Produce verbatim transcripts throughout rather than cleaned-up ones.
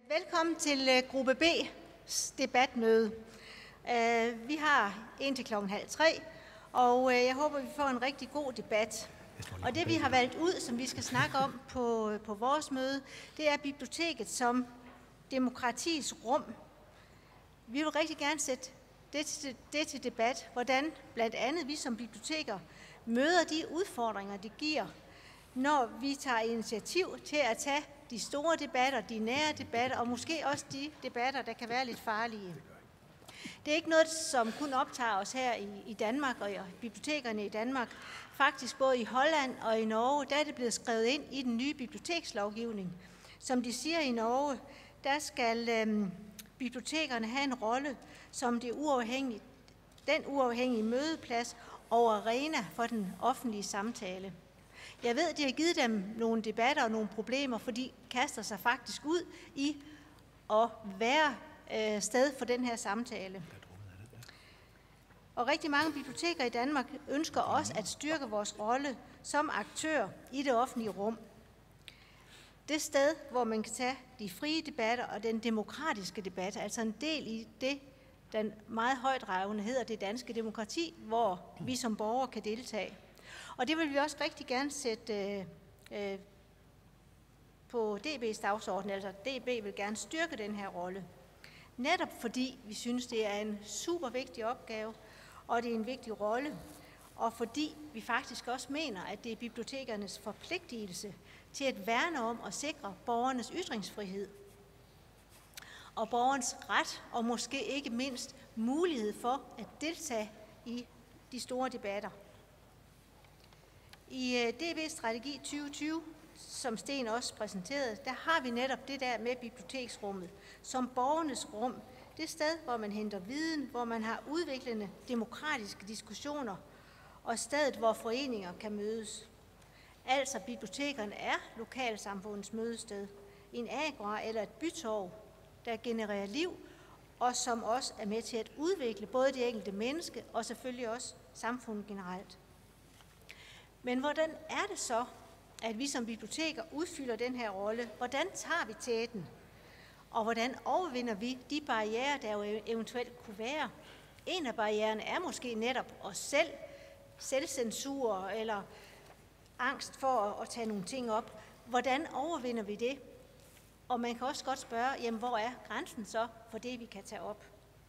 Velkommen til gruppe B's debatmøde. Vi har indtil klokken halv tre, og jeg håber, vi får en rigtig god debat. Og det, vi har valgt ud, som vi skal snakke om på, på vores møde, det er biblioteket som demokratiets rum. Vi vil rigtig gerne sætte det til, det til debat, hvordan blandt andet vi som biblioteker møder de udfordringer, det giver, når vi tager initiativ til at tage de store debatter, de nære debatter, og måske også de debatter, der kan være lidt farlige. Det er ikke noget, som kun optager os her i, i Danmark og i bibliotekerne i Danmark. Faktisk både i Holland og i Norge, der er det blevet skrevet ind i den nye bibliotekslovgivning. Som de siger i Norge, der skal øhm, bibliotekerne have en rolle som det uafhængige, den uafhængige mødeplads og arena for den offentlige samtale. Jeg ved, at de har givet dem nogle debatter og nogle problemer, for de kaster sig faktisk ud i at være øh, sted for den her samtale. Og rigtig mange biblioteker i Danmark ønsker også at styrke vores rolle som aktør i det offentlige rum. Det sted, hvor man kan tage de frie debatter og den demokratiske debat, altså en del i det, den meget højtrævende hedder det danske demokrati, hvor vi som borgere kan deltage. Og det vil vi også rigtig gerne sætte øh, øh, på D B's dagsorden, altså D B vil gerne styrke den her rolle. Netop fordi vi synes, det er en super vigtig opgave, og det er en vigtig rolle, og fordi vi faktisk også mener, at det er bibliotekernes forpligtelse til at værne om og sikre borgernes ytringsfrihed og borgernes ret, og måske ikke mindst mulighed for at deltage i de store debatter. I D B's strategi tyve tyve, som Sten også præsenterede, der har vi netop det der med biblioteksrummet som borgernes rum. Det sted, hvor man henter viden, hvor man har udviklende demokratiske diskussioner, og stedet, hvor foreninger kan mødes. Altså bibliotekerne er lokalsamfundets mødested, en agora eller et bytorv, der genererer liv, og som også er med til at udvikle både det enkelte menneske og selvfølgelig også samfundet generelt. Men hvordan er det så, at vi som biblioteker udfylder den her rolle? Hvordan tager vi tæten? Og hvordan overvinder vi de barrierer, der jo eventuelt kunne være? En af barriererne er måske netop os selv, selvcensur eller angst for at tage nogle ting op. Hvordan overvinder vi det? Og man kan også godt spørge, jamen, hvor er grænsen så for det, vi kan tage op?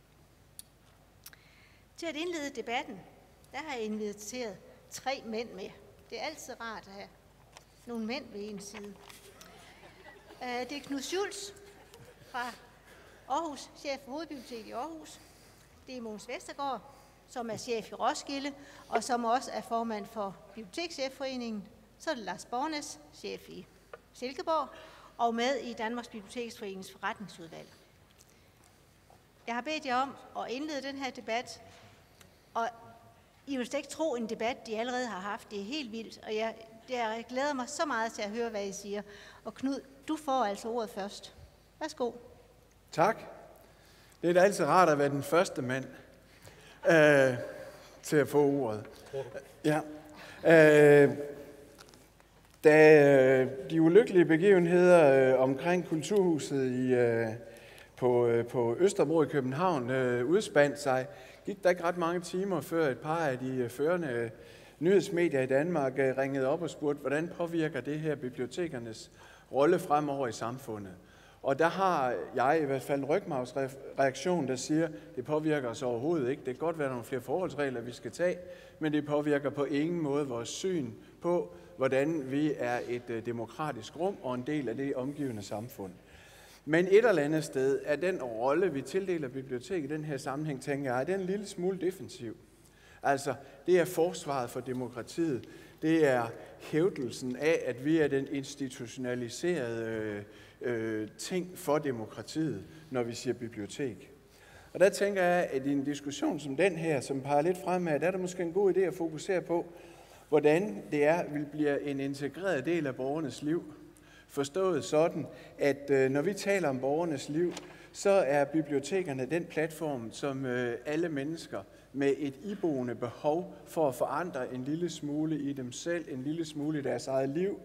Til at indlede debatten, der har jeg inviteret tre mænd med. Det er altid rart at have nogle mænd ved en side. Det er Knud Schultz fra Aarhus, chef for Hovedbiblioteket i Aarhus. Det er Mogens Vestergaard, som er chef i Roskilde, og som også er formand for Bibliotekschefforeningen. Så er det Lars Bornes, chef i Silkeborg, og med i Danmarks Biblioteksforeningens forretningsudvalg. Jeg har bedt jer om at indlede den her debat, og I vil slet ikke tro en debat, de allerede har haft. Det er helt vildt, og jeg, jeg glæder mig så meget til at høre, hvad I siger. Og Knud, du får altså ordet først. Værsgo. Tak. Det er da altid rart at være den første mand øh, til at få ordet. Ja. Øh, da de ulykkelige begivenheder øh, omkring Kulturhuset i, øh, på, øh, på Østerbro i København øh, udspandt sig, gik der ikke ret mange timer, før et par af de førende nyhedsmedier i Danmark ringede op og spurgte, hvordan påvirker det her bibliotekernes rolle fremover i samfundet. Og der har jeg i hvert fald en rygmarvsreaktion, der siger, at det påvirker os overhovedet ikke. Det kan godt være nogle flere forholdsregler, vi skal tage, men det påvirker på ingen måde vores syn på, hvordan vi er et demokratisk rum og en del af det omgivende samfund. Men et eller andet sted er den rolle, vi tildeler biblioteket i den her sammenhæng, tænker jeg, er den en lille smule defensiv. Altså, det er forsvaret for demokratiet. Det er hævdelsen af, at vi er den institutionaliserede øh, øh, ting for demokratiet, når vi siger bibliotek. Og der tænker jeg, at i en diskussion som den her, som peger lidt fremad, der er der måske en god idé at fokusere på, hvordan det er, vil blive en integreret del af borgernes liv. Forstået sådan, at øh, når vi taler om borgernes liv, så er bibliotekerne den platform, som øh, alle mennesker med et iboende behov for at forandre en lille smule i dem selv, en lille smule i deres eget liv,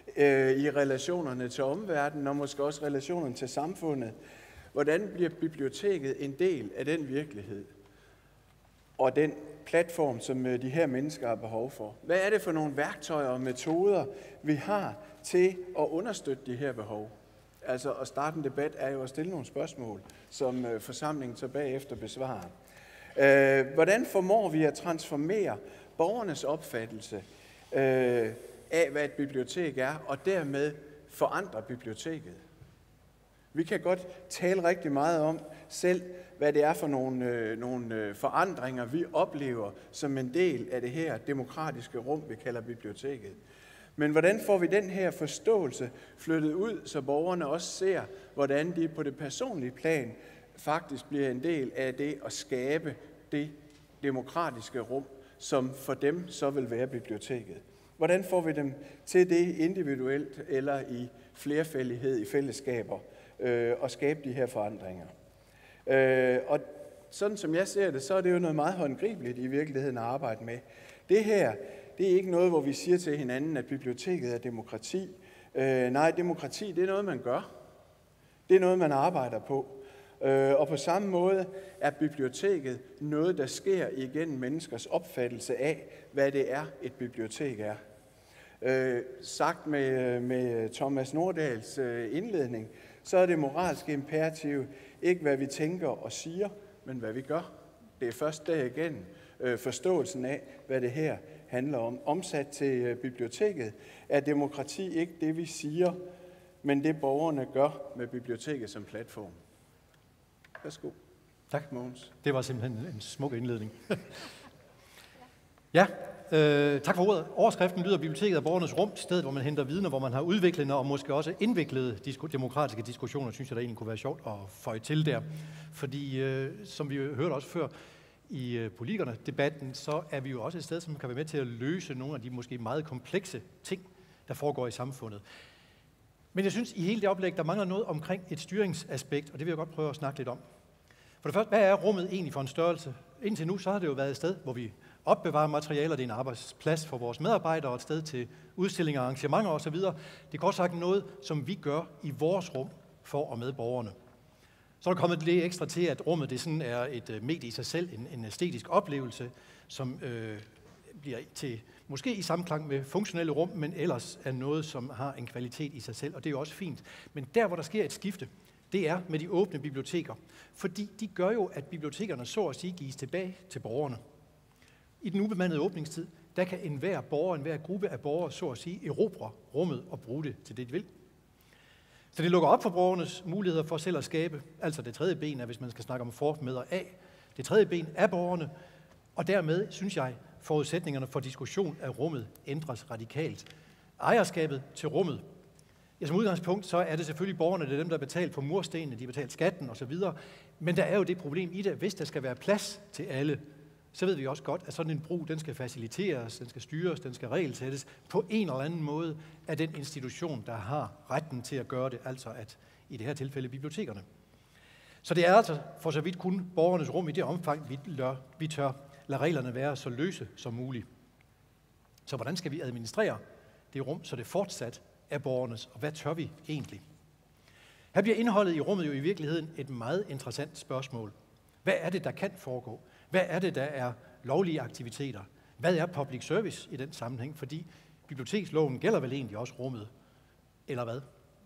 øh, i relationerne til omverdenen og måske også relationerne til samfundet. Hvordan bliver biblioteket en del af den virkelighed og den platform, som de her mennesker har behov for? Hvad er det for nogle værktøjer og metoder, vi har til at understøtte de her behov? Altså at starte en debat er jo at stille nogle spørgsmål, som forsamlingen så bagefter besvarer. Øh, hvordan formår vi at transformere borgernes opfattelse øh, af, hvad et bibliotek er, og dermed forandre biblioteket? Vi kan godt tale rigtig meget om selv, hvad det er for nogle, øh, nogle forandringer, vi oplever som en del af det her demokratiske rum, vi kalder biblioteket. Men hvordan får vi den her forståelse flyttet ud, så borgerne også ser, hvordan de på det personlige plan faktisk bliver en del af det at skabe det demokratiske rum, som for dem så vil være biblioteket? Hvordan får vi dem til det individuelt eller i flerfældighed i fællesskaber øh, og skabe de her forandringer? Øh, og sådan som jeg ser det, så er det jo noget meget håndgribeligt i virkeligheden at arbejde med. Det her, det er ikke noget, hvor vi siger til hinanden, at biblioteket er demokrati. Øh, nej, demokrati, det er noget, man gør. Det er noget, man arbejder på. Øh, og på samme måde er biblioteket noget, der sker igennem menneskers opfattelse af, hvad det er, et bibliotek er. Øh, sagt med, med Thomas Nordahls indledning, så er det moralske imperativ ikke, hvad vi tænker og siger, men hvad vi gør. Det er først derigennem øh, forståelsen af, hvad det her handler om. Omsat til øh, biblioteket er demokrati ikke det, vi siger, men det borgerne gør med biblioteket som platform. Værsgo. Tak, Mogens. Det var simpelthen en smuk indledning. Ja, øh, tak for ordet. Overskriften lyder: Biblioteket er borgernes rum, stedet hvor man henter viden, og hvor man har udviklende og måske også indviklede disko- demokratiske diskussioner, synes jeg, der egentlig kunne være sjovt at føje til der. Fordi, øh, som vi hørte også før i øh, politikerne-debatten, så er vi jo også et sted, som kan være med til at løse nogle af de måske meget komplekse ting, der foregår i samfundet. Men jeg synes, i hele det oplæg, der mangler noget omkring et styringsaspekt, og det vil jeg godt prøve at snakke lidt om. For det første, hvad er rummet egentlig for en størrelse? Indtil nu, så har det jo været et sted, hvor vi opbevarer materialer, det er en arbejdsplads for vores medarbejdere, og et sted til udstillinger, arrangementer osv. Det er godt sagt noget, som vi gør i vores rum for og med borgerne. Så er der kommet lidt ekstra til, at rummet det sådan er et medie i sig selv, en, en æstetisk oplevelse, som øh, bliver til måske i samklang med funktionelle rum, men ellers er noget, som har en kvalitet i sig selv, og det er jo også fint. Men der, hvor der sker et skifte, det er med de åbne biblioteker. Fordi de gør jo, at bibliotekerne så at sige gives tilbage til borgerne. I den ubemandede åbningstid, der kan enhver borger, enhver gruppe af borgere, så at sige, erobre rummet og bruge det til det, de vil. Så det lukker op for borgernes muligheder for selv at skabe. Altså det tredje ben er, hvis man skal snakke om for, med og af. Det tredje ben er borgerne, og dermed, synes jeg, forudsætningerne for diskussion af rummet ændres radikalt. Ejerskabet til rummet. Ja, som udgangspunkt, så er det selvfølgelig borgerne, det er dem, der betaler for murstenene, de har betalt skatten osv. Men der er jo det problem i det, hvis der skal være plads til alle, så ved vi også godt, at sådan en brug, den skal faciliteres, den skal styres, den skal regelsættes på en eller anden måde af den institution, der har retten til at gøre det, altså at i det her tilfælde bibliotekerne. Så det er altså for så vidt kun borgernes rum i det omfang, vi, lør, vi tør lade reglerne være så løse som muligt. Så hvordan skal vi administrere det rum, så det fortsat er borgernes, og hvad tør vi egentlig? Her bliver indholdet i rummet jo i virkeligheden et meget interessant spørgsmål. Hvad er det, der kan foregå? Hvad er det, der er lovlige aktiviteter? Hvad er public service i den sammenhæng? Fordi biblioteksloven gælder vel egentlig også rummet, eller hvad?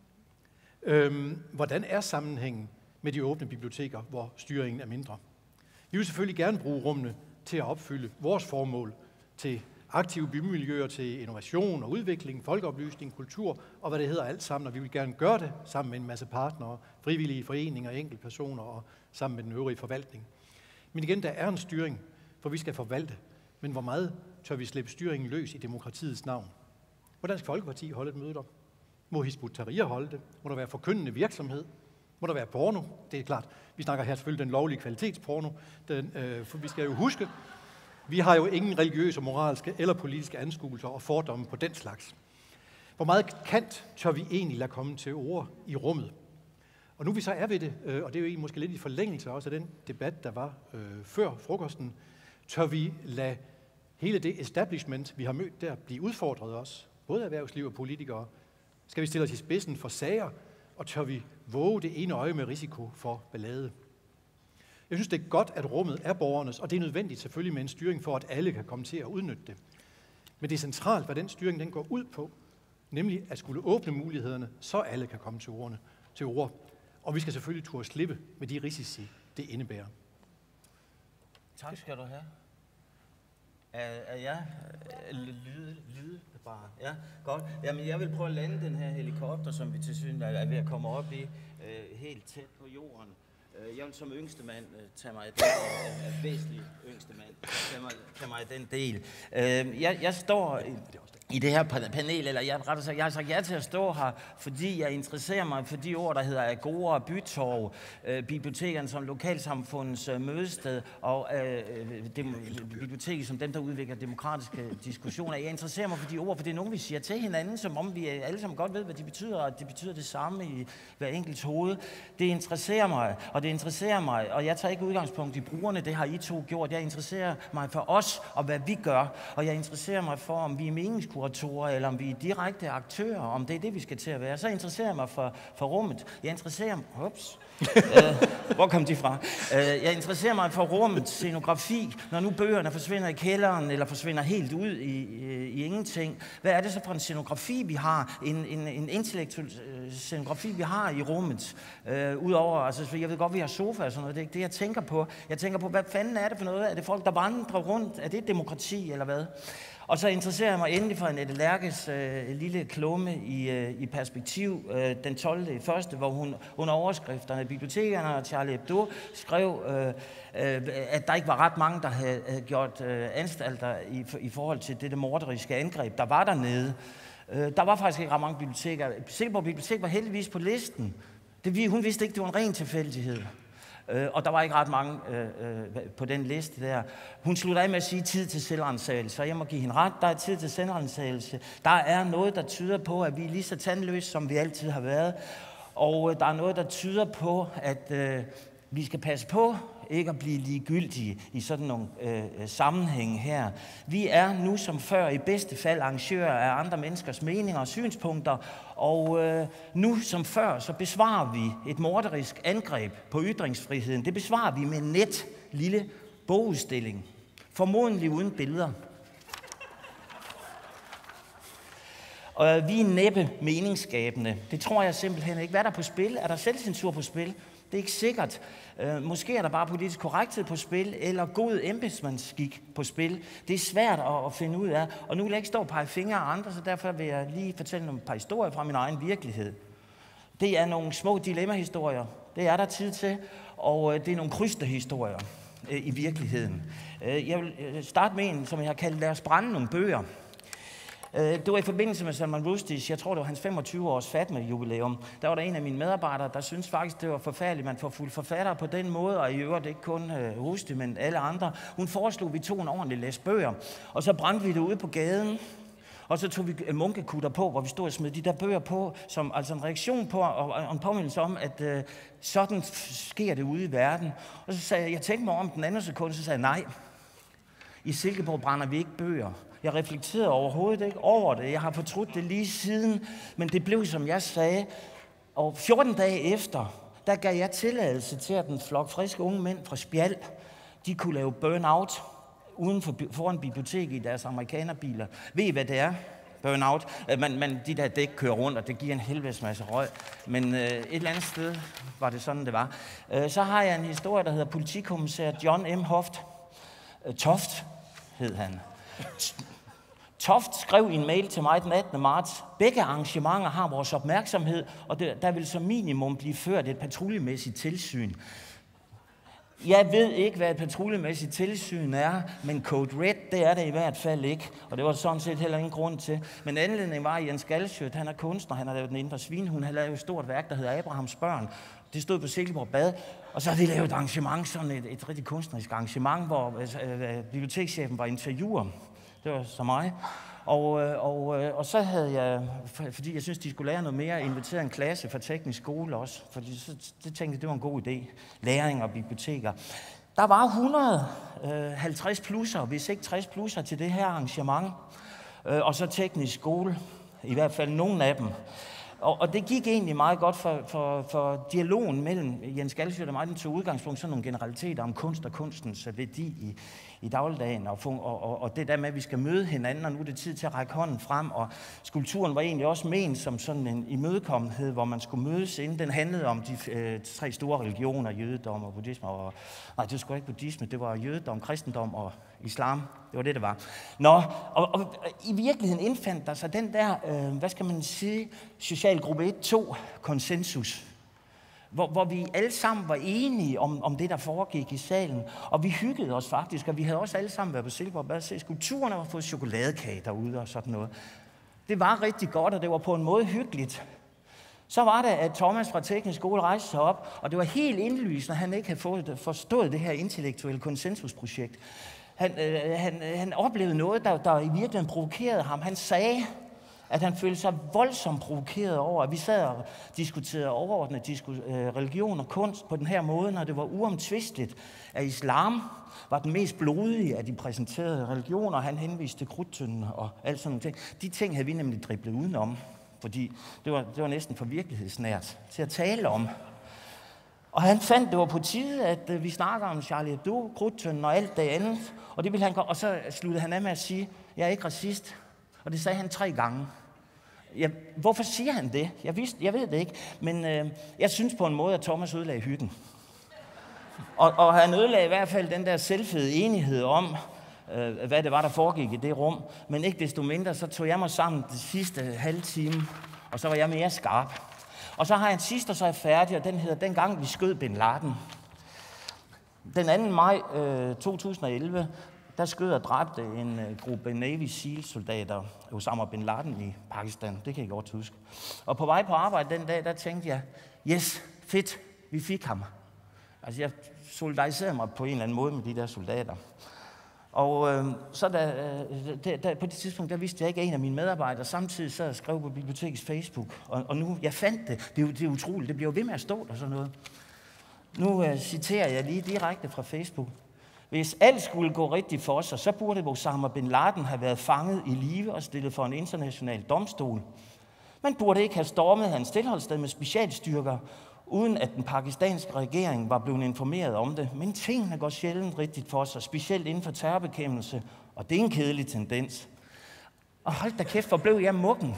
Øhm, hvordan er sammenhængen med de åbne biblioteker, hvor styringen er mindre? Vi vil selvfølgelig gerne bruge rummene til at opfylde vores formål til aktive bymiljøer, til innovation og udvikling, folkeoplysning, kultur og hvad det hedder alt sammen, og vi vil gerne gøre det sammen med en masse partnere, frivillige foreninger, enkeltpersoner og sammen med den øvrige forvaltning. Men igen, der er en styring, for vi skal forvalte, men hvor meget tør vi slippe styringen løs i demokratiets navn? Må Dansk Folkeparti holde et møde der? Må Hizb ut-Tahrir holde det? Må der være forkyndende virksomhed? Må der være porno? Det er klart. Vi snakker her selvfølgelig den lovlige kvalitetsporno, den, øh, for vi skal jo huske, vi har jo ingen religiøse, moralske eller politiske anskuelser og fordomme på den slags. Hvor meget kant tør vi egentlig lade komme til ord i rummet? Og nu vi så er ved det, øh, og det er jo måske lidt i forlængelse også af den debat, der var øh, før frokosten, tør vi lade hele det establishment, vi har mødt der, blive udfordret også, både erhvervsliv og politikere, Skal vi stille os i spidsen for sager, og tør vi våge det ene øje med risiko for ballade? Jeg synes, det er godt, at rummet er borgernes, og det er nødvendigt selvfølgelig med en styring for, at alle kan komme til at udnytte det. Men det er centralt, hvad den styring den går ud på, nemlig at skulle åbne mulighederne, så alle kan komme til ordene, til ord. Og vi skal selvfølgelig turde slippe med de risici, det indebærer. Tak skal du have. Er, er jeg lyd, lydbar? Ja, godt. Jamen, jeg vil prøve at lande den her helikopter, som vi til synligheden er ved at komme op i, øh, helt tæt på jorden. Jeg vil som yngste mand tage mig af den del, væsentlig yngste mand, tage mig, tage mig af den del. Jeg, jeg står i, i det her panel, eller jeg, rettere sagt, jeg har sagt ja til at stå her, fordi jeg interesserer mig for de ord, der hedder Agora og Bytorv, øh, bibliotekerne som lokalsamfundets øh, mødested, og øh, dem, biblioteket som dem, der udvikler demokratiske diskussioner. Jeg interesserer mig for de ord, for det er nogen, vi siger til hinanden, som om vi alle sammen godt ved, hvad de betyder, og det betyder det samme i hver enkelt hoved. Det interesserer mig, og det interesserer mig, og jeg tager ikke udgangspunkt i brugerne, det har I to gjort. Jeg interesserer mig for os, og hvad vi gør, og jeg interesserer mig for, om vi er meningskuratorer, eller om vi er direkte aktører, om det er det, vi skal til at være. Så interesserer jeg mig for, for rummet. Jeg interesserer mig... Ups. uh, hvor kom de fra? Uh, jeg interesserer mig for rummets scenografi, når nu bøgerne forsvinder i kælderen, eller forsvinder helt ud i, i, i ingenting. Hvad er det så for en scenografi, vi har? En, en, en intellektuel uh, scenografi, vi har i rummet? Uh, Udover, altså, jeg ved godt, vi har sofa og sådan noget. Det er ikke det, jeg tænker på. Jeg tænker på, hvad fanden er det for noget? Er det folk, der vandrer rundt? Er det demokrati, eller hvad? Og så interesserer jeg mig endelig for Annette Lærkes øh, lille klumme i, øh, i perspektiv øh, den tolvte i første, hvor hun under overskrifterne bibliotekerne og Charlie Hebdo skrev, øh, øh, at der ikke var ret mange, der havde, havde gjort øh, anstalter i, i forhold til det morderiske angreb, der var dernede. Øh, der var faktisk ikke ret mange biblioteker. Silkeborg Bibliotek var heldigvis på listen. Det, hun vidste ikke, det var en ren tilfældighed. Øh, og der var ikke ret mange øh, øh, på den liste der. Hun slutter af med at sige tid til selvrensagelse, og jeg må give hende ret. Der er tid til selvrensagelse. Der er noget, der tyder på, at vi er lige så tandløse, som vi altid har været. Og øh, der er noget, der tyder på, at øh, vi skal passe på ikke at blive ligegyldige i sådan nogle øh, sammenhænge her. Vi er nu som før i bedste fald arrangører af andre menneskers meninger og synspunkter, og øh, nu som før så besvarer vi et morderisk angreb på ytringsfriheden. Det besvarer vi med en net lille bogudstilling, formodentlig uden billeder. Og vi er næppe meningsskabende. Det tror jeg simpelthen ikke. Hvad er der på spil? Er der selvcensur på spil? Det er ikke sikkert. Øh, måske er der bare politisk korrekthed på spil, eller god embedsmandsskik på spil. Det er svært at, at finde ud af. Og nu vil jeg ikke stå og pege fingre af andre, så derfor vil jeg lige fortælle nogle par historier fra min egen virkelighed. Det er nogle små dilemma-historier. Det er der tid til. Og øh, det er nogle krysterhistorier øh, i virkeligheden. Øh, jeg vil starte med en, som jeg har kaldt Lad os brænde nogle bøger. Det var i forbindelse med Salman Rushdies, jeg tror det var hans femogtyve års Fatma-jubilæum. Der var der en af mine medarbejdere, der syntes faktisk, det var forfærdeligt, man får fuldt forfattere på den måde, og i øvrigt ikke kun uh, Rushdie, men alle andre. Hun foreslog, at vi tog en ordentlig læs bøger, og så brændte vi det ude på gaden. Og så tog vi munkekutter på, hvor vi stod og smed de der bøger på, som altså en reaktion på, og en påmindelse om, at uh, sådan sker det ude i verden. Og så sagde jeg, jeg tænkte mig om den anden sekund, så sagde jeg, nej, i Silkeborg brænder vi ikke bøger. Jeg reflekterede overhovedet ikke over det. Jeg har fortrudt det lige siden, men det blev, som jeg sagde. Og fjorten dage efter, der gav jeg tilladelse til, at en flok friske unge mænd fra Spjald, de kunne lave burnout uden for, foran biblioteket i deres amerikanerbiler. Ved I, hvad det er? Burnout. Man, man, de der dæk kører rundt, og det giver en helvedes masse røg. Men øh, et eller andet sted var det sådan, det var. Øh, så har jeg en historie, der hedder politikommissær John M. Hoft. Øh, Toft hed han. Toft skrev i en mail til mig den attende marts, begge arrangementer har vores opmærksomhed, og der vil som minimum blive ført et patruljemæssigt tilsyn. Jeg ved ikke, hvad et patruljemæssigt tilsyn er, men Code Red, det er det i hvert fald ikke, og det var sådan set heller ingen grund til. Men anledningen var, at Jens Galschiøt, han er kunstner, han har lavet Den Indre Svinehund, han har lavet et stort værk, der hedder Abrahams Børn. Det stod på Silkeborg Bad, og så har de lavet et arrangement, sådan et, et rigtig kunstnerisk arrangement, hvor øh, bibliotekschefen var interviewer. Det var så mig. Og, og, og så havde jeg, fordi jeg synes, de skulle lære noget mere, inviteret en klasse fra teknisk skole også. Fordi så, det tænkte jeg, det var en god idé. Læring og biblioteker. Der var et hundrede og halvtreds plusser, hvis ikke tres plusser til det her arrangement. Og så teknisk skole, i hvert fald nogle af dem. Og, og det gik egentlig meget godt for, for, for dialogen mellem Jens Galschiøt og mig. Den tog udgangspunkt sådan nogle generaliteter om kunst og kunstens værdi i, i dagligdagen. Og, og, og det der med, at vi skal møde hinanden, og nu er det tid til at række hånden frem. Og skulpturen var egentlig også ment som sådan en imødekommenhed, hvor man skulle mødes inden. Den handlede om de øh, tre store religioner, jødedom og buddhisme. Og, nej, det var sgu ikke buddhisme, det var jødedom, kristendom og islam. Det var det, det var. Nå, og, og, og i virkeligheden indfandt der sig den der, øh, hvad skal man sige, socialgruppe et to konsensus, hvor, hvor vi alle sammen var enige om, om det, der foregik i salen. Og vi hyggede os faktisk, og vi havde også alle sammen været på Silkeborg Bad og se skulpturerne og fået chokoladekage derude og sådan noget. Det var rigtig godt, og det var på en måde hyggeligt. Så var det, at Thomas fra Teknisk Skole rejste sig op, og det var helt indlysende, at han ikke havde fået, forstået det her intellektuelle konsensusprojekt. Han, øh, han, han oplevede noget, der, der i virkeligheden provokerede ham. Han sagde, at han følte sig voldsomt provokeret over, at vi sad og diskuterede overordnet disku, øh, religion og kunst på den her måde, når det var uomtvisteligt, at islam var den mest blodige af de præsenterede religioner. Han henviste til krudtønden og alt sådan nogle ting. De ting havde vi nemlig driblet udenom, fordi det var, det var næsten for virkelighedsnært til at tale om. Og han fandt, det var på tide, at øh, vi snakker om Charlie Hebdo, krudtønden og alt det andet. Og, det ville han, og så sluttede han af med at sige, jeg er ikke racist. Og det sagde han tre gange. Ja, hvorfor siger han det? Jeg, vidste, jeg ved det ikke. Men øh, jeg synes på en måde, at Thomas ødelagde hyggen. Og, og han ødelagde i hvert fald den der selvfede enighed om, øh, hvad det var, der foregik i det rum. Men ikke desto mindre, så tog jeg mig sammen de sidste halve time, og så var jeg mere skarp. Og så har jeg en sidste, og så er jeg færdig, og den hedder Dengang vi skød Bin Laden. Den anden maj øh, to tusind og elleve, der skød og dræbte en uh, gruppe Navy SEAL-soldater Osama Bin Laden i Pakistan. Det kan jeg godt huske. Og på vej på arbejde den dag, der tænkte jeg, yes, fedt, vi fik ham. Altså jeg solidariserede mig på en eller anden måde med de der soldater. Og øh, så da, øh, der, der, på det tidspunkt, der vidste jeg ikke, at en af mine medarbejdere samtidig så skrev på bibliotekets Facebook. Og, og nu, jeg fandt det. Det er, det er utroligt. Det bliver ved med at stå der sådan noget. Nu øh, citerer jeg lige direkte fra Facebook. Hvis alt skulle gå rigtigt for sig, så burde Osama Bin Laden have været fanget i live og stillet for en international domstol. Man burde ikke have stormet hans tilholdssted med specialstyrker, uden at den pakistanske regering var blevet informeret om det. Men tingene går sjældent rigtigt for sig, specielt inden for terrorbekæmpelse, og det er en kedelig tendens. Og hold da kæft, hvor blev jeg muggen.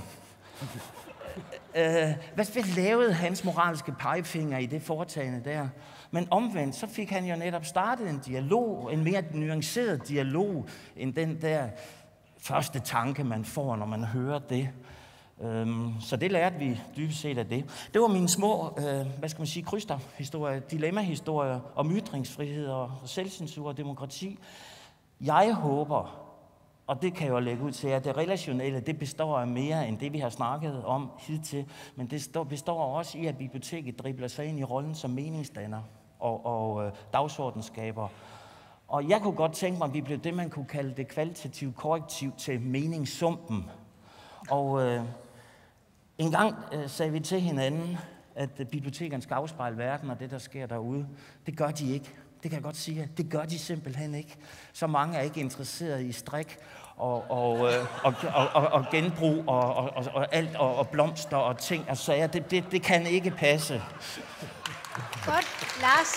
øh, hvad, hvad lavede hans moralske pegefinger i det foretagende der? Men omvendt, så fik han jo netop startet en dialog, en mere nuanceret dialog, end den der første tanke, man får, når man hører det. Øhm, så det lærte vi dybest set af det. Det var mine små, øh, hvad skal man sige, krysterhistorier, dilemmahistorier om ytringsfrihed og selvcensur og demokrati. Jeg håber, og det kan jeg jo lægge ud til, at det relationelle, det består af mere end det, vi har snakket om hidtil, men det består også i, at biblioteket dribler sig ind i rollen som meningsdanner og, og øh, dagsordensskaber. Og jeg kunne godt tænke mig, at vi blev det, man kunne kalde det kvalitativt korrektiv til meningssumpen. Og øh, en gang øh, sagde vi til hinanden, at øh, bibliotekerne skal afspejle verden og det, der sker derude. Det gør de ikke. Det kan jeg godt sige, det gør de simpelthen ikke. Så mange er ikke interesseret i strik og, og, øh, og, og, og, og genbrug og, og, og, og alt og, og blomster og ting og sager. Det, det, det kan ikke passe. Godt, Lars.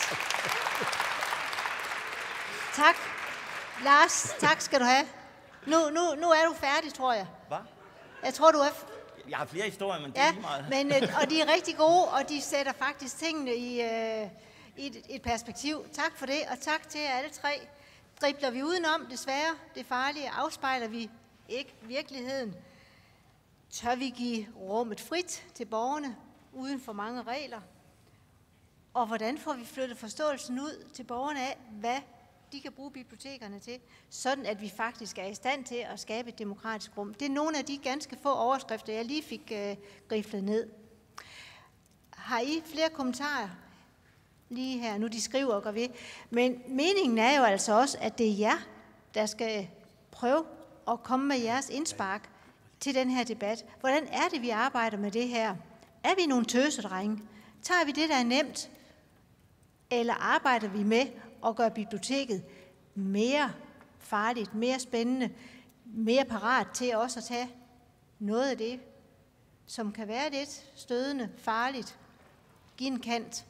Tak. Lars, tak skal du have. Nu, nu, nu er du færdig, tror jeg. Hvad? Jeg tror, du er... Jeg har flere historier, men det ja, er lige meget. Men, og de er rigtig gode, og de sætter faktisk tingene i, øh, i et, et perspektiv. Tak for det, og tak til alle tre. Dribler vi udenom, desværre, det farlige, afspejler vi ikke virkeligheden. Tør vi give rummet frit til borgerne, uden for mange regler? Og hvordan får vi flyttet forståelsen ud til borgerne af, hvad de kan bruge bibliotekerne til, sådan at vi faktisk er i stand til at skabe et demokratisk rum. Det er nogle af de ganske få overskrifter, jeg lige fik øh, griflet ned. Har I flere kommentarer? Lige her, nu de skriver og går ved. Men meningen er jo altså også, at det er jer, der skal prøve at komme med jeres indspark til den her debat. Hvordan er det, vi arbejder med det her? Er vi nogle tøsedrenge? Tager vi det, der er nemt? Eller arbejder vi med at gøre biblioteket mere farligt, mere spændende, mere parat til også at tage noget af det, som kan være lidt stødende, farligt. Giv en kant.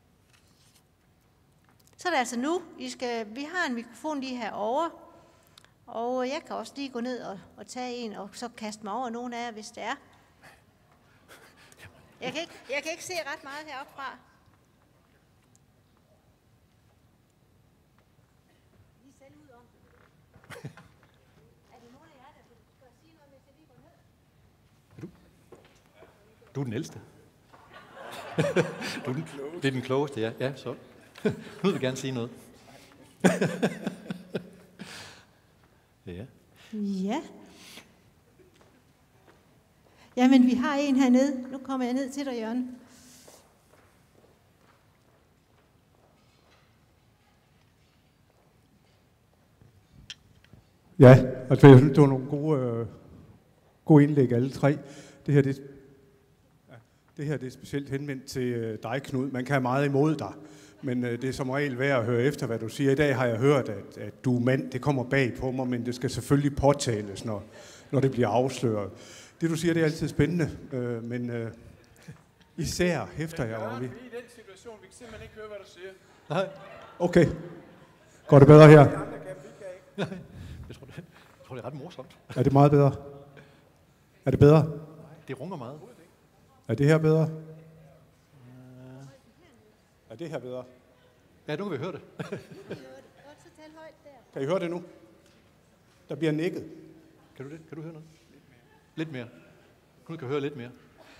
Så er det altså nu, I skal, vi har en mikrofon lige herovre, og jeg kan også lige gå ned og, og tage en, og så kaste mig over nogen af jer, hvis det er. Jeg kan ikke, jeg kan ikke se ret meget heroppe fra. Lige selv ud om det. Er det nogen af jer, der skal sige noget, hvis jeg lige går ned? Er du? Du er den ældste. Du er den, det er den klogeste, ja. Ja, så. Nu vil jeg gerne sige noget. Ja. Ja. Jamen, vi har en hernede. Nu kommer jeg ned til dig, Jørgen. Ja, altså jeg synes, det var nogle gode, øh, gode indlæg alle tre. Det her, det, ja, det her det er specielt henvendt til øh, dig, Knud. Man kan have meget imod dig, men øh, det er som regel værd at høre efter, hvad du siger. I dag har jeg hørt, at, at du er mand. Det kommer bag på mig, men det skal selvfølgelig påtales, når, når det bliver afsløret. Det, du siger, det er altid spændende, øh, men øh, især hæfter jeg over ved. I den situation, vi kan simpelthen ikke høre, hvad du siger. Nej. Okay. Går det bedre her? De andre kan, vi kan ikke. Jeg tror, det, jeg tror, det er ret morsomt. Er det meget bedre? Er det bedre? Det runger meget. Er det her bedre? Er det her bedre? Ja, nu kan vi høre det. Kan I høre det nu? Der bliver nikket. Kan du det? Kan du høre noget? Lidt mere. Knud kan høre lidt mere.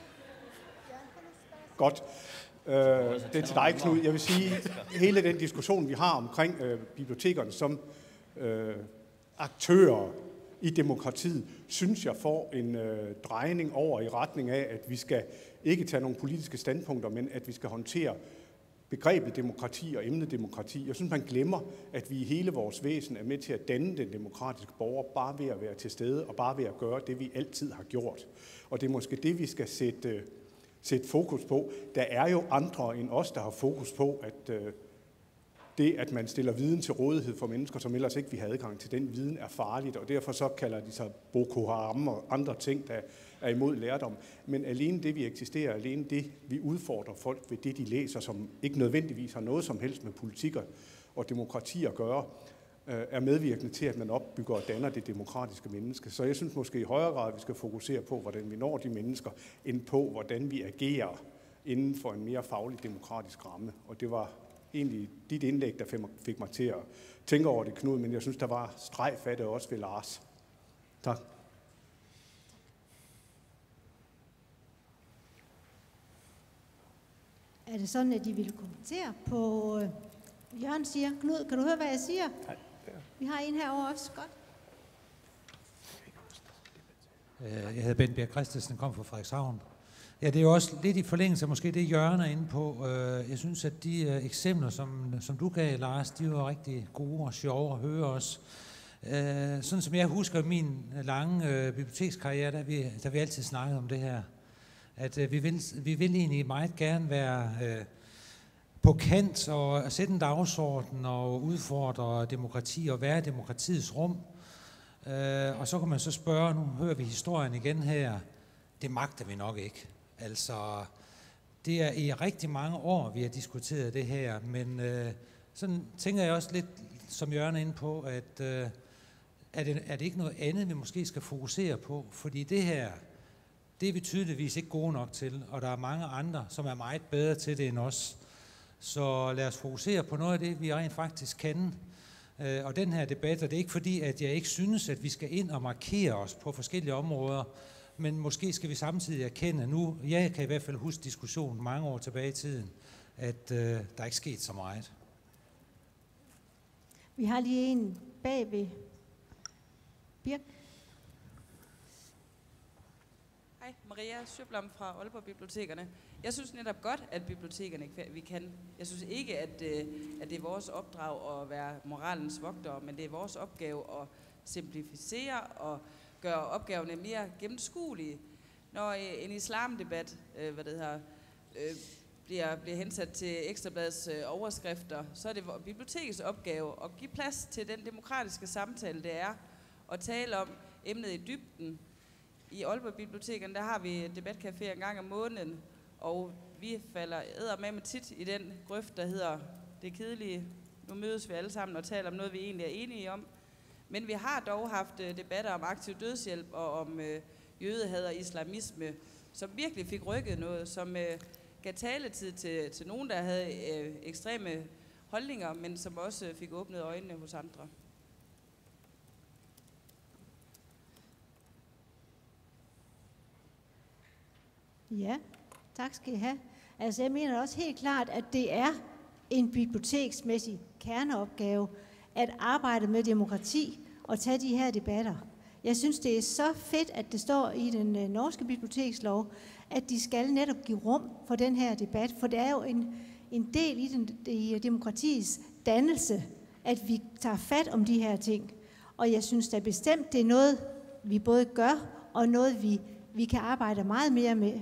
Godt. Øh, det er til dig, Knud. Jeg vil sige, hele den diskussion, vi har omkring øh, bibliotekerne som øh, aktører i demokratiet, synes jeg får en øh, drejning over i retning af, at vi skal ikke tage nogle politiske standpunkter, men at vi skal håndtere begrebet demokrati og emnet demokrati. Jeg synes, man glemmer, at vi i hele vores væsen er med til at danne den demokratiske borger, bare ved at være til stede og bare ved at gøre det, vi altid har gjort. Og det er måske det, vi skal sætte, sætte fokus på. Der er jo andre end os, der har fokus på, at øh, det, at man stiller viden til rådighed for mennesker, som ellers ikke vil have adgang til den viden, er farligt, og derfor så kalder de sig Boko Haram og andre ting, der er imod lærdom. Men alene det, vi eksisterer, alene det, vi udfordrer folk ved det, de læser, som ikke nødvendigvis har noget som helst med politik og demokrati at gøre, er medvirkende til, at man opbygger og danner det demokratiske menneske. Så jeg synes måske i højere grad, at vi skal fokusere på, hvordan vi når de mennesker, end på, hvordan vi agerer inden for en mere faglig demokratisk ramme. Og det var egentlig dit indlæg, der fik mig til at tænke over det, Knud, men jeg synes, der var strejf af det også ved Lars. Tak. Er det sådan, at I vil kommentere på... Jørgen siger, Knud, kan du høre, hvad jeg siger? Nej. Vi har en herovre også. Godt. Jeg hedder Bent Bjerg Christensen, kom fra Frederikshavn. Ja, det er jo også lidt i forlængelse af måske det, Jørgen er inde på. Jeg synes, at de eksempler, som, som du gav, Lars, de var rigtig gode og sjove at høre os. Sådan som jeg husker min lange bibliotekskarriere, der vi, der vi altid snakket om det her. At vi vil, vi vil egentlig meget gerne være på kant og sætte en dagsorden og udfordre demokrati og være demokratiets rum. Og så kan man så spørge, nu hører vi historien igen her, det magter vi nok ikke. Altså, det er i rigtig mange år, vi har diskuteret det her, men øh, sådan tænker jeg også lidt, som Jørgen er inde på, at øh, er, det, er det ikke noget andet, vi måske skal fokusere på? Fordi det her, det er vi tydeligvis ikke gode nok til, og der er mange andre, som er meget bedre til det end os. Så lad os fokusere på noget af det, vi rent faktisk kan. Øh, og den her debat, og det er ikke fordi, at jeg ikke synes, at vi skal ind og markere os på forskellige områder, men måske skal vi samtidig erkende, nu, jeg kan i hvert fald huske diskussionen mange år tilbage i tiden, at øh, der er ikke sket så meget. Vi har lige en bag ved Birk. Hej, Maria Søblom fra Aalborg Bibliotekerne. Jeg synes netop godt, at bibliotekerne vi kan. Jeg synes ikke, at, at det er vores opdrag at være moralens vogtere, men det er vores opgave at simplificere og gøre opgaverne mere gennemskuelige. Når en islamdebat øh, hvad det hedder, øh, bliver, bliver hensat til Ekstrabladets øh, overskrifter, så er det bibliotekets opgave at give plads til den demokratiske samtale, det er at tale om emnet i dybden, I Aalborg Bibliotekerne, der har vi debatcafé en gang om måneden, og vi falder eddermame tit i den grøft, der hedder det kedelige. Nu mødes vi alle sammen og taler om noget, vi egentlig er enige om. Men vi har dog haft debatter om aktiv dødshjælp og om øh, jødehad og islamisme, som virkelig fik rykket noget, som øh, gav taletid til, til nogen, der havde øh, ekstreme holdninger, men som også fik åbnet øjnene hos andre. Ja, tak skal I have. Altså jeg mener også helt klart, at det er en biblioteksmæssig kerneopgave at arbejde med demokrati og tage de her debatter. Jeg synes, det er så fedt, at det står i den øh, norske bibliotekslov, at de skal netop give rum for den her debat, for det er jo en, en del i, den, i demokratiets dannelse, at vi tager fat om de her ting. Og jeg synes da bestemt, det er noget, vi både gør, og noget, vi, vi kan arbejde meget mere med.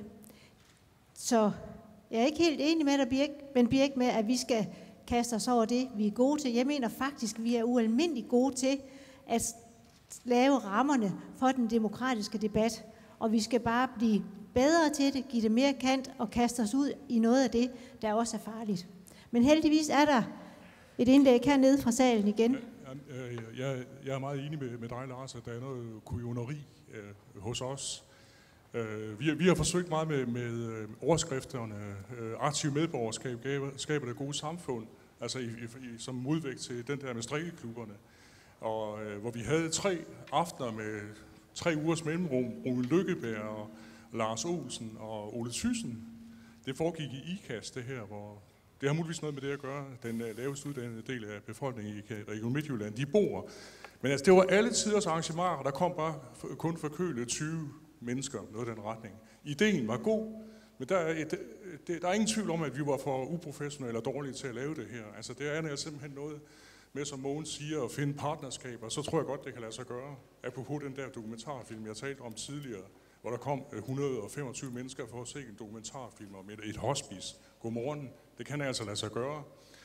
Så jeg er ikke helt enig med dig, Birk, men Birk, med, at vi skal kaste os over det, vi er gode til. Jeg mener faktisk, at vi er ualmindeligt gode til at lave rammerne for den demokratiske debat. Og vi skal bare blive bedre til det, give det mere kant og kaste os ud i noget af det, der også er farligt. Men heldigvis er der et indlæg hernede fra salen igen. Jeg, jeg er meget enig med, med dig, Lars, at der er noget kujoneri øh, hos os. Øh, vi, vi har forsøgt meget med, med overskrifterne. Øh, aktiv medborgerskab skaber det gode samfund, altså i, i, som modvægt til den der med strikkeklubberne. Og øh, hvor vi havde tre aftener med tre ugers mellemrum, Rune Lykkeberg og Lars Olsen og Ole Thyssen. Det foregik i I K A S, det her, hvor det har muligvis noget med det at gøre. Den lavest uddannede del af befolkningen i Region Midtjylland, de bor. Men altså, det var alle tiders arrangementer, der kom bare kun forkølet tyve mennesker, noget af den retning. Ideen var god, men der er, et, det, der er ingen tvivl om, at vi var for uprofessionelle og dårlige til at lave det her. Altså, det er simpelthen noget med, som Mogens siger, at finde partnerskaber, så tror jeg godt, det kan lade sig gøre. Apropos den der dokumentarfilm, jeg talte om tidligere, hvor der kom et hundrede og femogtyve mennesker for at se en dokumentarfilm om et, et hospice. Godmorgen, det kan altså lade sig gøre.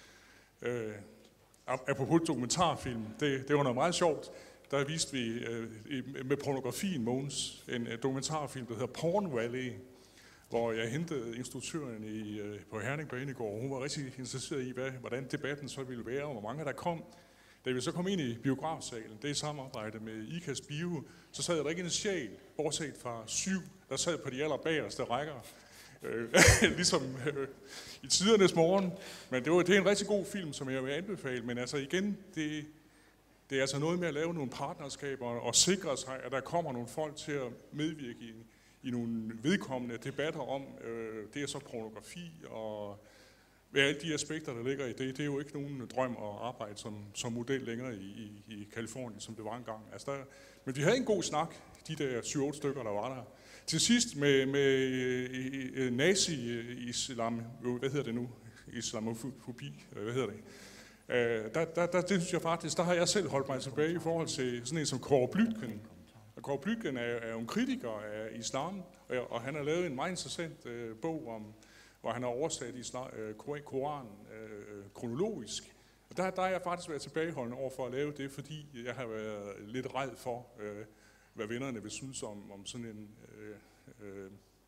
Øh, apropos dokumentarfilm, det, det var noget meget sjovt. Der viste vi øh, med pornografien, Mogens, en dokumentarfilm, der hedder Porn Valley, hvor jeg hentede instruktøren i, øh, på Herning Banegård. Hun var rigtig interesseret i, hvad, hvordan debatten så ville være, og hvor mange der kom. Da vi så kom ind i biografsalen, det er i samarbejde med I K A S Bio, så sad der ikke en sjæl, bortset fra syv, der sad på de allerbagerste rækker. Øh, ligesom øh, i tidernes morgen. Men det, var, det er en rigtig god film, som jeg vil anbefale. Men altså igen, det, det er altså noget med at lave nogle partnerskaber og sikre sig, at der kommer nogle folk til at medvirke i, i nogle vedkommende debatter om, øh, det er så pornografi og hvad alle de aspekter, der ligger i det. Det er jo ikke nogen drøm at arbejde som, som model længere i, i, i Kalifornien, som det var engang. Altså der, men vi havde en god snak, de der syv otte stykker, der var der. Til sidst med, med nazi-islam, hvad hedder det nu? Islamofobi, hvad hedder det? Der, der, der, det synes jeg faktisk, der har jeg selv holdt mig tilbage i forhold til sådan en som Kåre Blytgen. Kåre Blytgen er, er jo en kritiker af islam, og, og han har lavet en meget interessant øh, bog, om, hvor han har oversat islam, øh, Koranen øh, kronologisk. Og der, der har jeg faktisk været tilbageholdende over for at lave det, fordi jeg har været lidt ræd for, øh, hvad vennerne vil synes om, om sådan en øh,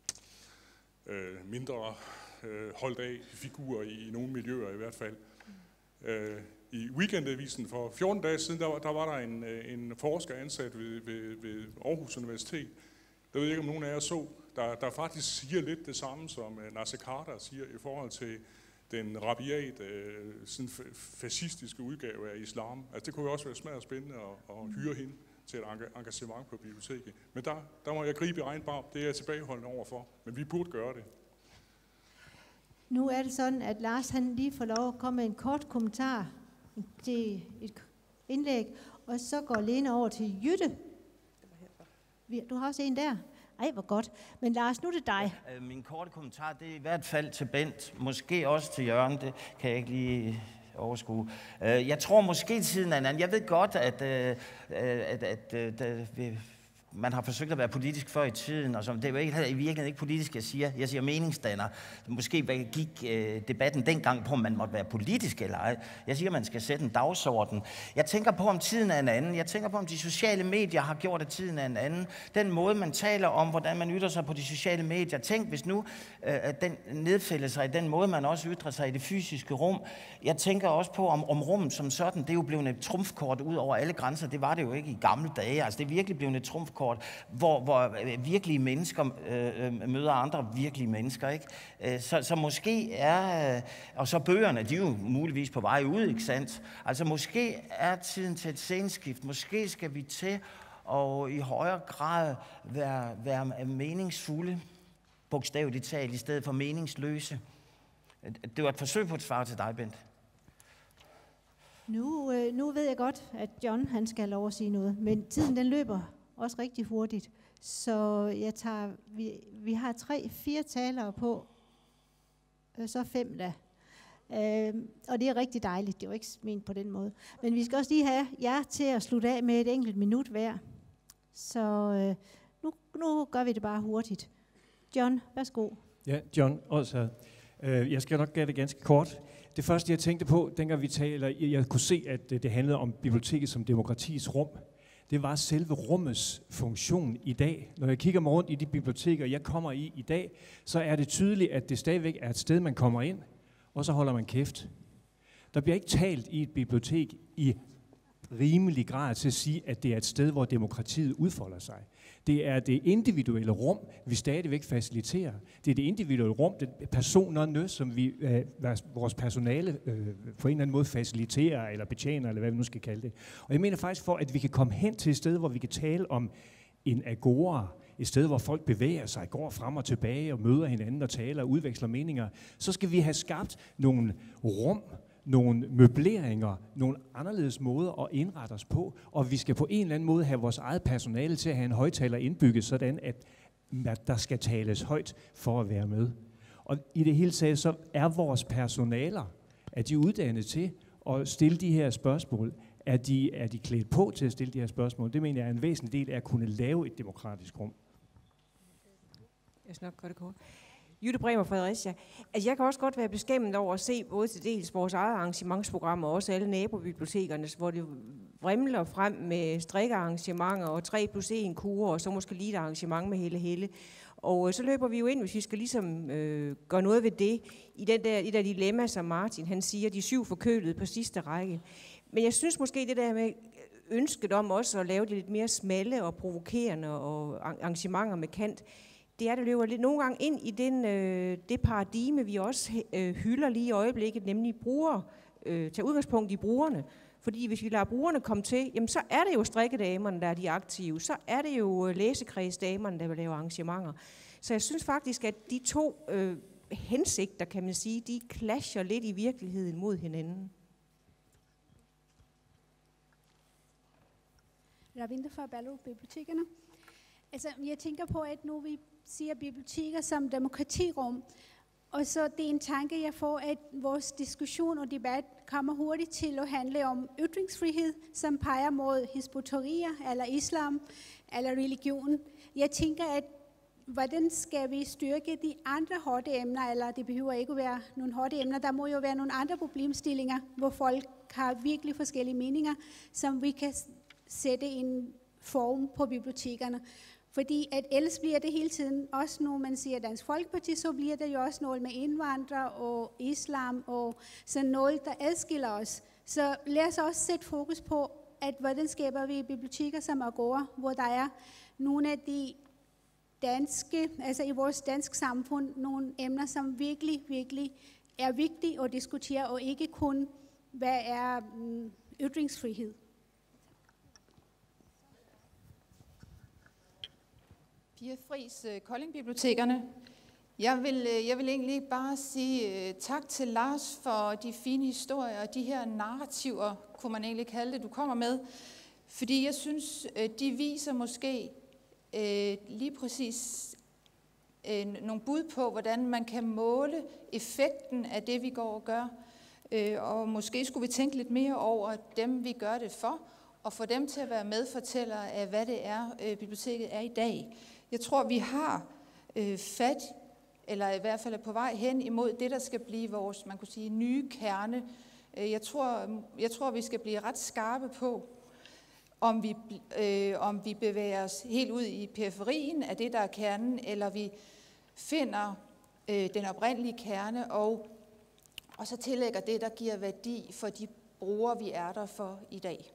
øh, mindre øh, holdt af figur i, i nogle miljøer i hvert fald. Øh, I Weekendavisen for fjorten dage siden, der, der var der en, en forsker ansat ved, ved, ved Aarhus Universitet. Der ved jeg ikke, om nogen af jer så, der, der faktisk siger lidt det samme, som Nasser Carter siger i forhold til den rabiat, øh, sådan fascistiske udgave af islam. Altså, det kunne jo også være smadret spændende at, at hyre hende til et engagement på biblioteket. Men der, der må jeg gribe i egen barm. Det er jeg tilbageholdende overfor, men vi burde gøre det. Nu er det sådan, at Lars han lige får lov at komme med en kort kommentar til et indlæg, og så går Lene over til Jytte. Du har også en der. Ej, hvor godt. Men Lars, nu er det dig. Ja, min korte kommentar, det er i hvert fald til Bent, måske også til Jørgen, det kan jeg ikke lige overskue. Jeg tror måske til siden af anden. Jeg ved godt, at, at, at, at, at man har forsøgt at være politisk før i tiden, og som, det er jo ikke, i virkeligheden ikke politisk, jeg siger. Jeg siger meningsdanner. Måske gik øh, debatten dengang på, om man måtte være politisk eller ej. Jeg siger, at man skal sætte en dagsorden. Jeg tænker på, om tiden er en anden. Jeg tænker på, om de sociale medier har gjort, at tiden er en anden. Den måde, man taler om, hvordan man ytrer sig på de sociale medier. Tænk, hvis nu øh, den nedfælder sig i den måde, man også ytrer sig i det fysiske rum. Jeg tænker også på, om, om rummet som sådan, det er jo blevet et trumfkort ud over alle grænser. Det var det jo ikke i gamle dage. Altså, det er virkelig blevet et trumfkort, hvor, hvor virkelige mennesker øh, møder andre virkelige mennesker, ikke? Så, så måske er, og så bøgerne, de er jo muligvis på vej ud, ikke sandt? Altså måske er tiden til et sceneskift. Måske skal vi til at i højere grad være, være meningsfulde, bogstaveligt talt, i stedet for meningsløse. Det var et forsøg på et svar til dig, Bent. Nu, øh, nu ved jeg godt, at John han skal have lov at sige noget, men tiden den løber også rigtig hurtigt. Så jeg tager, vi, vi har tre, fire talere på, øh, så fem da. Øh, og det er rigtig dejligt, det er jo ikke ment på den måde. Men vi skal også lige have jer til at slutte af med et enkelt minut hver. Så øh, nu, nu gør vi det bare hurtigt. John, værsgo. Ja, John, også. Øh, jeg skal nok gøre det ganske kort. Det første, jeg tænkte på, dengang vi taler, jeg kunne se, at det handlede om biblioteket som demokratiets rum. Det var selve rummets funktion i dag. Når jeg kigger mig rundt i de biblioteker, jeg kommer i i dag, så er det tydeligt, at det stadigvæk er et sted, man kommer ind, og så holder man kæft. Der bliver ikke talt i et bibliotek i rimelig grad til at sige, at det er et sted, hvor demokratiet udfolder sig. Det er det individuelle rum, vi stadigvæk faciliterer. Det er det individuelle rum, det personerne, som vi, øh, vores personale øh, på en eller anden måde faciliterer, eller betjener, eller hvad vi nu skal kalde det. Og jeg mener faktisk, for at vi kan komme hen til et sted, hvor vi kan tale om en agora, et sted, hvor folk bevæger sig, går frem og tilbage og møder hinanden og taler og udveksler meninger, så skal vi have skabt nogle rum, nogle møbleringer, nogle anderledes måder at indrette os på, og vi skal på en eller anden måde have vores eget personale til at have en højttaler indbygget, sådan at, at der skal tales højt for at være med. Og i det hele taget, så er vores personaler, er de uddannet til at stille de her spørgsmål? Er de, er de klædt på til at stille de her spørgsmål? Det mener jeg er en væsentlig del af at kunne lave et demokratisk rum. Jeg skal nok gøre det kort. Jytte Bremer, Fredericia. Altså, jeg kan også godt være beskæmmet over at se både til dels vores eget arrangementsprogram og også alle nabobibliotekerne, hvor det vrimler frem med strikkearrangementer og tre plus en kurer, og så måske lige et arrangement med hele hele. Og øh, så løber vi jo ind, hvis vi skal ligesom øh, gøre noget ved det, i den der, i der dilemma, som Martin han siger, de syv forkølede på sidste række. Men jeg synes måske det der med ønsket om også at lave det lidt mere smalle og provokerende og arrangementer med kant, det er, det løber lidt nogle gange ind i den, øh, det paradigme, vi også øh, hylder lige i øjeblikket, nemlig bruger, øh, tage udgangspunkt i brugerne. Fordi hvis vi lader brugerne komme til, jamen så er det jo strikkedamerne, der er de aktive. Så er det jo læsekredsdamerne, der vil lave arrangementer. Så jeg synes faktisk, at de to øh, hensigter, kan man sige, de clasher lidt i virkeligheden mod hinanden. Ravinder fra Ballerup Bibliotekerne. Altså, jeg tænker på, at nu vi siger biblioteker som demokratirum, og så det er en tanke, jeg får, at vores diskussion og debat kommer hurtigt til at handle om ytringsfrihed, som peger mod Hizb ut-Tahrir, eller islam, eller religion. Jeg tænker, at hvordan skal vi styrke de andre hårde emner, eller det behøver ikke at være nogle hårde emner, der må jo være nogle andre problemstillinger, hvor folk har virkelig forskellige meninger, som vi kan sætte en form på bibliotekerne. Fordi at ellers bliver det hele tiden, også når man siger Dansk Folkeparti, så bliver det jo også noget med indvandrere og islam, og sådan noget, der adskiller os. Så lad os også sætte fokus på, at hvordan skaber vi biblioteker som Agora, hvor der er nogle af de danske, altså i vores danske samfund, nogle emner, som virkelig, virkelig er vigtige at diskutere, og ikke kun, hvad er mm, ytringsfrihed. Pia Friis, Kolding-bibliotekerne. Jeg vil, jeg vil egentlig bare sige uh, tak til Lars for de fine historier og de her narrativer, kunne man egentlig kalde det, du kommer med. Fordi jeg synes, uh, de viser måske uh, lige præcis uh, nogle bud på, hvordan man kan måle effekten af det, vi går og gør. Uh, og måske skulle vi tænke lidt mere over dem, vi gør det for, og få dem til at være medfortællere af, hvad det er, øh, biblioteket er i dag. Jeg tror, vi har øh, fat, eller i hvert fald er på vej hen imod det, der skal blive vores, man kunne sige, nye kerne. Jeg tror, jeg tror vi skal blive ret skarpe på, om vi, øh, om vi bevæger os helt ud i periferien af det, der er kernen, eller vi finder øh, den oprindelige kerne, og, og så tillægger det, der giver værdi for de brugere, vi er der for i dag.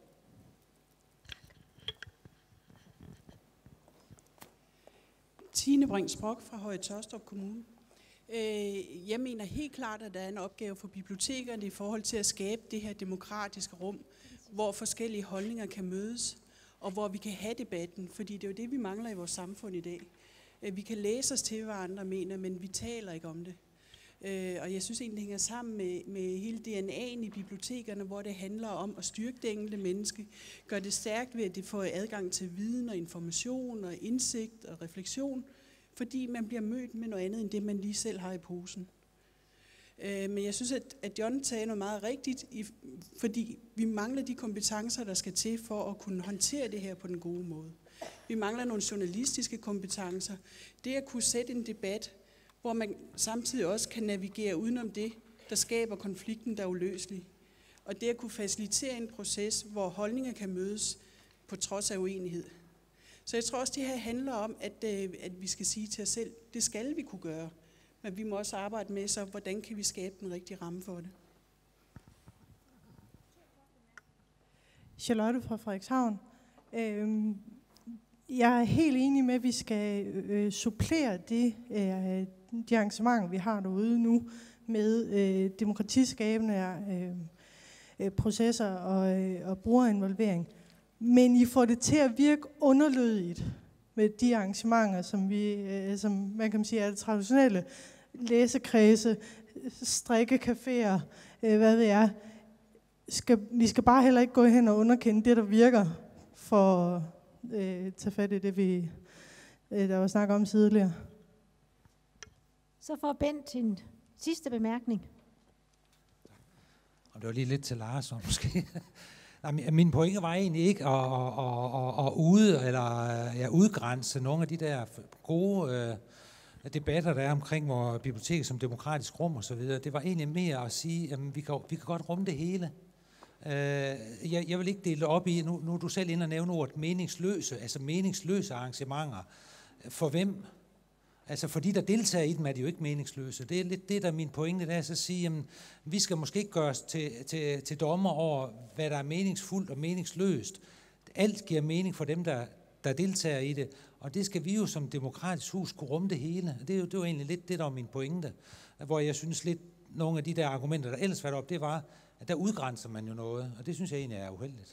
Tine Brings-Brock fra Høje Taastrup Kommune. Jeg mener helt klart, at der er en opgave for bibliotekerne i forhold til at skabe det her demokratiske rum, hvor forskellige holdninger kan mødes, og hvor vi kan have debatten, fordi det er jo det, vi mangler i vores samfund i dag. Vi kan læse os til, hvad andre mener, men vi taler ikke om det. Og jeg synes egentlig, det hænger sammen med, med hele D N A'en i bibliotekerne, hvor det handler om at styrke det enkelte menneske, gøre det stærkt ved, at det får adgang til viden og information og indsigt og refleksion, fordi man bliver mødt med noget andet, end det man lige selv har i posen. Øh, men jeg synes, at, at John tager noget meget rigtigt, i, fordi vi mangler de kompetencer, der skal til for at kunne håndtere det her på den gode måde. Vi mangler nogle journalistiske kompetencer. Det at kunne sætte en debat, hvor man samtidig også kan navigere udenom det, der skaber konflikten, der er uløselig. Og det at kunne facilitere en proces, hvor holdninger kan mødes på trods af uenighed. Så jeg tror også, det her handler om, at, at vi skal sige til os selv, det skal vi kunne gøre. Men vi må også arbejde med, så hvordan kan vi skabe den rigtige ramme for det. Charlotte fra Frederikshavn. Øhm, jeg er helt enig med, at vi skal øh, supplere det, øh, de arrangementer, vi har derude nu, med øh, demokratiskabende øh, processer og, øh, og brugerinvolvering. Men I får det til at virke underlødigt med de arrangementer, som vi, øh, som man kan sige, er det traditionelle læsekredse, strikkecaféer, øh, hvad ved jeg. Skal, vi skal bare heller ikke gå hen og underkende det, der virker, for at øh, tage fat i det, vi, øh, der var snak om tidligere. Så får Bent en sidste bemærkning. Og det var lige lidt til Lars, måske. Min pointe var egentlig ikke at, at, at, at ude, eller, ja, udgrænse nogle af de der gode øh, debatter, der er omkring vores bibliotek som demokratisk rum og så videre. Det var egentlig mere at sige, at vi kan, vi kan godt rumme det hele. Øh, jeg, jeg vil ikke dele det op i, nu, nu er du selv inde og nævne ordet meningsløse, altså meningsløse arrangementer. For hvem? Altså for de, der deltager i dem, er de jo ikke meningsløse. Det er lidt det, der er min pointe, der er at sige, at vi skal måske ikke gøre os til, til, til dommer over, hvad der er meningsfuldt og meningsløst. Alt giver mening for dem, der, der deltager i det, og det skal vi jo som demokratisk hus kunne rumme det hele. Det er jo, det er jo egentlig lidt det, der var min pointe, hvor jeg synes lidt, nogle af de der argumenter, der ellers var op, det var, at der udgrænser man jo noget, og det synes jeg egentlig er uheldigt.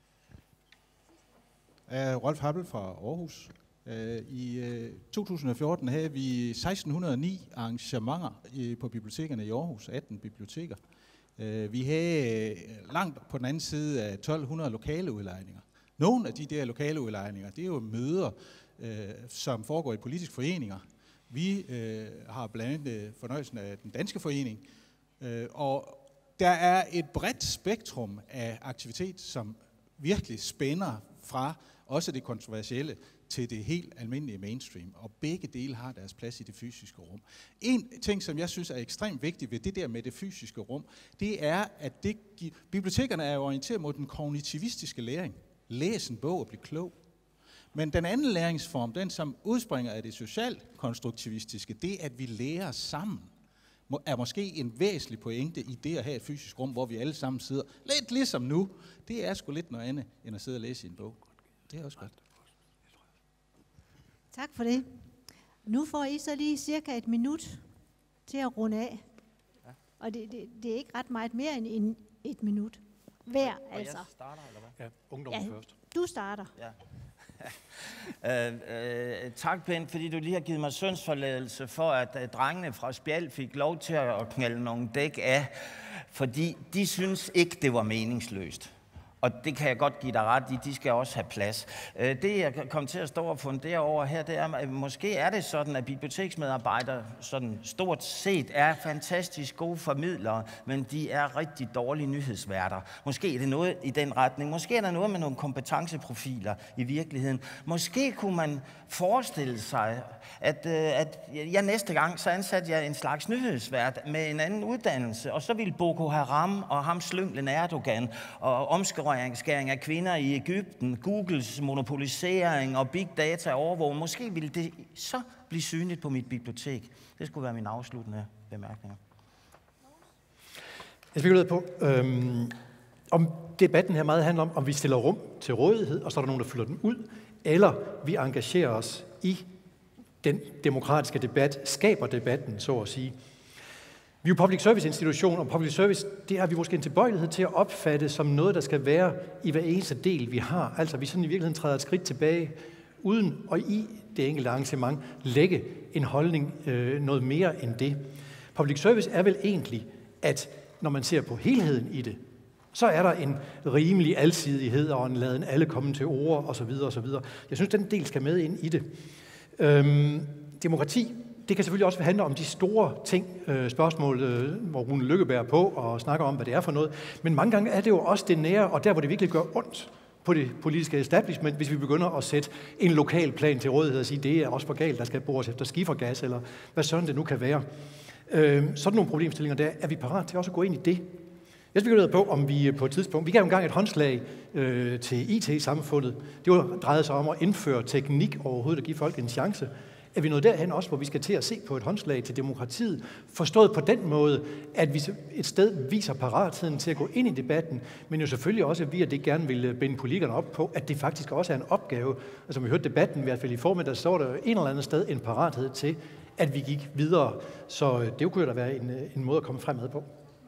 Uh, Rolf Happel fra Aarhus. I to tusind og fjorten havde vi seksten hundrede og ni arrangementer på bibliotekerne i Aarhus, atten biblioteker. Vi havde langt på den anden side af tolv hundrede lokale udlejninger. Nogle af de der lokale udlejninger, det er jo møder, som foregår i politiske foreninger. Vi har blandt andet fornøjelsen af den danske forening, og der er et bredt spektrum af aktivitet, som virkelig spænder fra også det kontroversielle til det helt almindelige mainstream, og begge dele har deres plads i det fysiske rum. En ting, som jeg synes er ekstremt vigtigt ved det der med det fysiske rum, det er, at det, bibliotekerne er orienteret mod den kognitivistiske læring. Læs en bog og bliv klog. Men den anden læringsform, den som udspringer af det socialkonstruktivistiske, det at vi lærer sammen, er måske en væsentlig pointe i det at have et fysisk rum, hvor vi alle sammen sidder lidt ligesom nu. Det er sgu lidt noget andet, end at sidde og læse i en bog. Det er også godt. Tak for det. Nu får I så lige cirka et minut til at runde af. Ja. Og det, det, det er ikke ret meget mere end en, et minut. Hver, og altså. Jeg starter, eller hvad? Ja, ungdommen ja, først. Du starter. Ja. øh, øh, tak, Bent, fordi du lige har givet mig syndsforladelse for, at øh, drengene fra Spjald fik lov til at knalde nogle dæk af, fordi de synes ikke, det var meningsløst. Og det kan jeg godt give dig ret i, de skal også have plads. Det, jeg kom til at stå og fundere over her, det er, at måske er det sådan, at biblioteksmedarbejdere sådan stort set er fantastisk gode formidlere, men de er rigtig dårlige nyhedsværter. Måske er det noget i den retning. Måske er der noget med nogle kompetenceprofiler i virkeligheden. Måske kunne man forestille sig, at, at jeg næste gang, så ansatte jeg en slags nyhedsvært med en anden uddannelse, og så ville Boko Haram og ham slynglen Erdogan og omskæring af kvinder i Egypten, Googles monopolisering og big data overvågning, måske ville det så blive synligt på mit bibliotek. Det skulle være min afsluttende bemærkninger. Jeg spekulerede på, øhm, om debatten her meget handler om, om vi stiller rum til rådighed, og så er der nogen, der fylder den ud, eller vi engagerer os i den demokratiske debat, skaber debatten, så at sige. Vi er jo public service institution, og public service, det har vi måske en tilbøjelighed til at opfatte som noget, der skal være i hver eneste del, vi har. Altså, vi sådan i virkeligheden træder et skridt tilbage, uden og i det enkelte arrangement lægge en holdning øh, noget mere end det. Public service er vel egentlig, at når man ser på helheden i det, så er der en rimelig alsidighed og en laden alle komme til ord osv. osv. Jeg synes, den del skal med ind i det. Øhm, demokrati, det kan selvfølgelig også handle om de store ting, øh, spørgsmål, øh, hvor Rune Lykkeberg er på og snakker om, hvad det er for noget. Men mange gange er det jo også det nære, og der, hvor det virkelig gør ondt på det politiske establishment, hvis vi begynder at sætte en lokal plan til rådighed og sige, det er også for galt, der skal bores efter skifergas, eller hvad sådan det nu kan være. Øh, sådan nogle problemstillinger der, er vi parat til også at gå ind i det. Jeg spekulerede på, om vi på et tidspunkt... Vi gav engang et håndslag øh, til I T-samfundet. Det var drejet sig om at indføre teknik overhovedet og give folk en chance. Er vi nået derhen også, hvor vi skal til at se på et håndslag til demokratiet, forstået på den måde, at vi et sted viser paratheden til at gå ind i debatten, men jo selvfølgelig også, at vi at det gerne vil binde politikerne op på, at det faktisk også er en opgave. Altså, som vi hørte debatten, i hvert fald i formiddag, så var der en eller anden sted en parathed til, at vi gik videre. Så det kunne jo da være en, en måde at komme fremad på.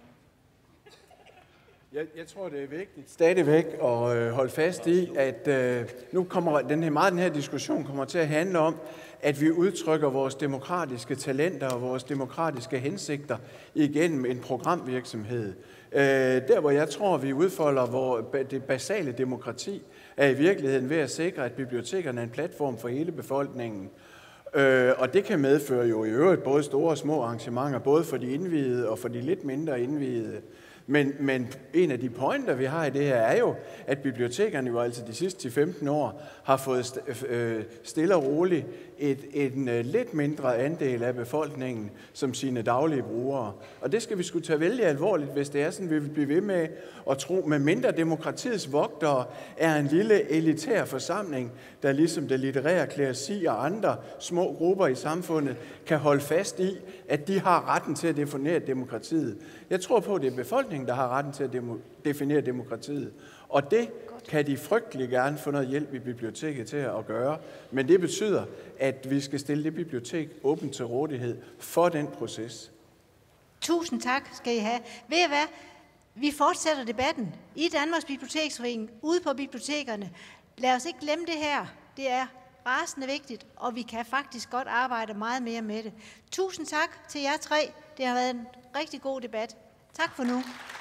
Jeg, jeg tror, det er vigtigt stadigvæk at øh, holde fast i, at øh, nu kommer den her, meget den her diskussion kommer til at handle om, at vi udtrykker vores demokratiske talenter og vores demokratiske hensigter igennem en programvirksomhed. Øh, der, hvor jeg tror, vi udfolder hvor det basale demokrati, er i virkeligheden ved at sikre, at bibliotekerne er en platform for hele befolkningen. Øh, og det kan medføre jo i øvrigt både store og små arrangementer, både for de indviede og for de lidt mindre indviede. Men, men en af de pointer, vi har i det her, er jo, at bibliotekerne jo altså de sidste ti til femten år har fået stille og roligt et, en lidt mindre andel af befolkningen som sine daglige brugere. Og det skal vi sgu tage vældig alvorligt, hvis det er sådan, vi vil blive ved med at tro, med mindre demokratiets vogtere er en lille elitær forsamling, der ligesom det litterære kleresi og andre små grupper i samfundet kan holde fast i, at de har retten til at definere demokratiet. Jeg tror på, at det er befolkningen, der har retten til at definere demokratiet. Og det kan de frygtelig gerne få noget hjælp i biblioteket til at gøre. Men det betyder, at vi skal stille det bibliotek åbent til rådighed for den proces. Tusind tak skal I have. Ved I hvad? Vi fortsætter debatten i Danmarks Biblioteksforening, ude på bibliotekerne. Lad os ikke glemme det her. Det er rasende vigtigt, og vi kan faktisk godt arbejde meget mere med det. Tusind tak til jer tre. Det har været en rigtig god debat. Tak for nu.